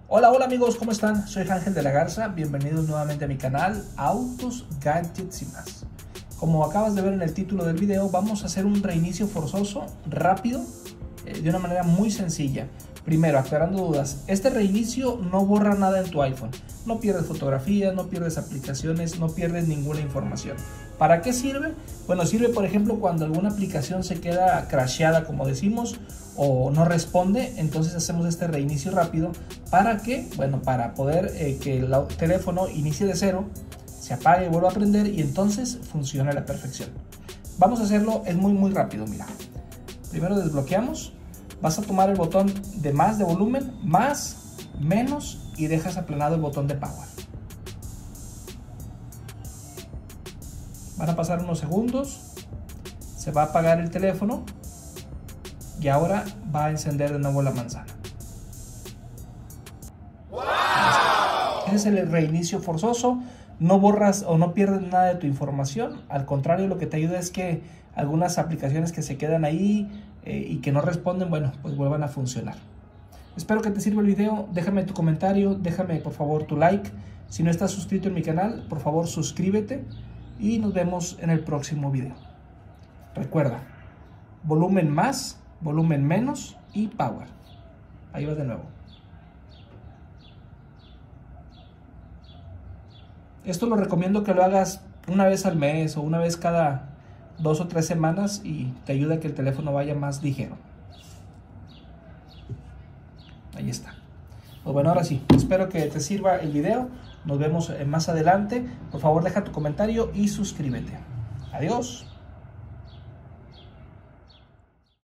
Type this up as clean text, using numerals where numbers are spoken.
Hola, hola amigos, ¿cómo están? Soy Ángel de la Garza, bienvenidos nuevamente a mi canal Autos, Gadgets y más. Como acabas de ver en el título del video, vamos a hacer un reinicio forzoso, rápido, de una manera muy sencilla. Primero, aclarando dudas, este reinicio no borra nada en tu iPhone. No pierdes fotografías, no pierdes aplicaciones, no pierdes ninguna información. ¿Para qué sirve? Bueno, sirve por ejemplo cuando alguna aplicación se queda crasheada, como decimos, o no responde, entonces hacemos este reinicio rápido. ¿Para qué? Bueno, para poder que el teléfono inicie de cero, se apague y vuelva a prender y entonces funcione a la perfección. Vamos a hacerlo, es muy rápido, mira. Primero desbloqueamos, vas a tomar el botón de más de volumen, más, menos y dejas aplanado el botón de power. Van a pasar unos segundos, se va a apagar el teléfono y ahora va a encender de nuevo la manzana. ¡Wow! Ese es el reinicio forzoso. No borras o no pierdes nada de tu información. Al contrario, lo que te ayuda es que algunas aplicaciones que se quedan ahí y que no responden, bueno, pues vuelvan a funcionar. Espero que te sirva el video. Déjame tu comentario, déjame por favor tu like. Si no estás suscrito en mi canal, por favor suscríbete y nos vemos en el próximo video. Recuerda, volumen más, volumen menos y power. Ahí va de nuevo. Esto lo recomiendo que lo hagas una vez al mes o una vez cada 2 o 3 semanas y te ayuda a que el teléfono vaya más ligero. Ahí está. Pues bueno, ahora sí, espero que te sirva el video. Nos vemos más adelante. Por favor, deja tu comentario y suscríbete. Adiós.